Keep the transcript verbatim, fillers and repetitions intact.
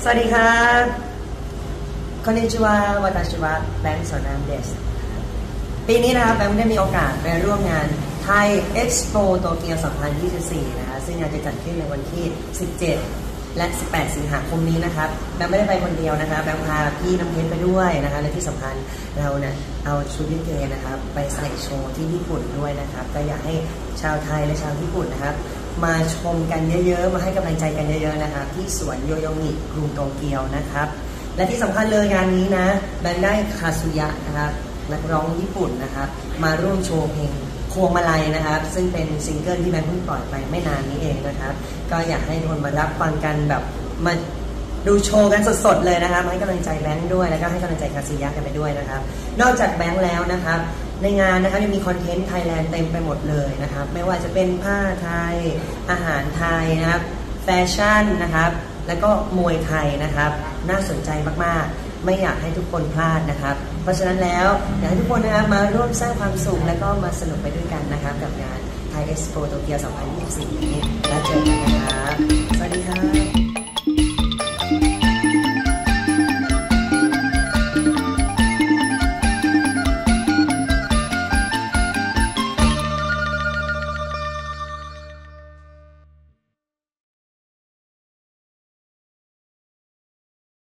วัสดีครับคอนนิชิวาวาตาชิวะแบงค์สอนามเดสปีนี้นะครับแบงค์ได้มีโอกาสไปร่วมงานไทยเอ็กซ์โปโตเกียว สองพันยี่สิบสี่ นะคะซึ่งงานจะจัดขึ้นในวันที่ สิบเจ็ด และ สิบแปด สิงหาคมนี้นะครับแบงค์ไม่ได้ไปคนเดียวนะครับแบงค์พาพี่น้ำเพชรไปด้วยนะคะและที่สำคัญเราเนี่ยเอาชุดลิเกนะครับไปแสดงโชว์ที่ญี่ปุ่นด้วยนะครับก็อยากให้ชาวไทยและชาวญี่ปุ่นนะครับมาชมกันเยอะๆมาให้กำลังใจกันเยอะๆนะครับที่สวนโยโยงิกรุงโตเกียวนะครับและที่สำคัญเลยงานนี้นะแบงค์ได้คาซุยะนะครับนักร้องญี่ปุ่นนะครับมาร่วมโชว์เพลงพวงมาลัยนะครับซึ่งเป็นซิงเกิลที่แบงค์เพิ่งปล่อยไปไม่นานนี้เองนะครับก็อยากให้ทุกคนมารับฟังกันแบบมาดูโชว์กันสดๆเลยนะครับให้กำลังใจแบงค์ด้วยแล้วก็ให้กำลังใจคาซุยะกันไปด้วยนะครับนอกจากแบงค์แล้วนะครับในงานนะครับยังมีคอนเทนต์ไทยแลนด์เต็มไปหมดเลยนะครับไม่ว่าจะเป็นผ้าไทยอาหารไทยนะครับแฟชั่นนะครับแล้วก็มวยไทยนะครับน่าสนใจมากๆไม่อยากให้ทุกคนพลาดนะครับเพราะฉะนั้นแล้วอยากให้ทุกคนนะครับมาร่วมสร้างความสุขแล้วก็มาสนุกไปด้วยกันนะครับกับงานไทยเอ็กซ์โปโตเกียว สองพันยี่สิบสี่ นี้แล้วเจอกันนะครับสวัสดีครับ